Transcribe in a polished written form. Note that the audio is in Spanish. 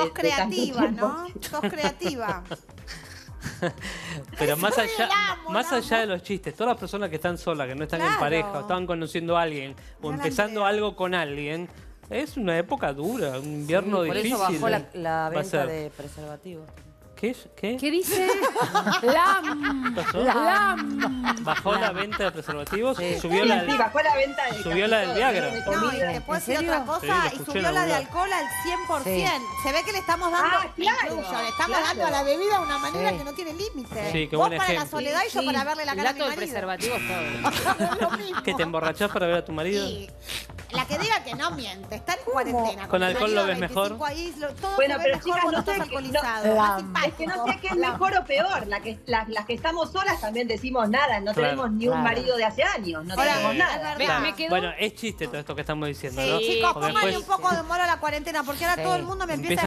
sos creativa, ¿no? Sos creativa. Pero más allá de los chistes, todas las personas que están solas, que no están en pareja, o estaban conociendo a alguien, o empezando algo con alguien, es una época dura, un invierno difícil. Por eso bajó la venta de preservativos. ¿Qué? ¿Qué dice? ¿Bajó la venta de preservativos? Sí. Subió la del Viagra. No, y te puedo decir otra cosa, y subió la de alcohol al 100%. Se ve que le estamos dando, incluso, le estamos dando a la bebida de una manera que no tiene límite. Sí, qué Vos buen para la ejemplo. soledad y yo para verle la cara a mi marido. preservativos todo. Lo mismo. ¿Que te emborrachás para ver a tu marido? Sí. La que diga que no miente, está en cuarentena. ¿Con alcohol lo ves mejor? Todo Bueno, se ve pero mejor chicas, cuando no sé estás alcoholizado. es Más simpático. que no sé qué es mejor o peor. Las que estamos solas también decimos nada. No tenemos ni un marido de hace años. No tenemos nada. Bueno, es chiste todo esto que estamos diciendo, ¿no? Sí, chicos, Porque pónganle después un poco de humor a la cuarentena, porque ahora todo el mundo me empieza a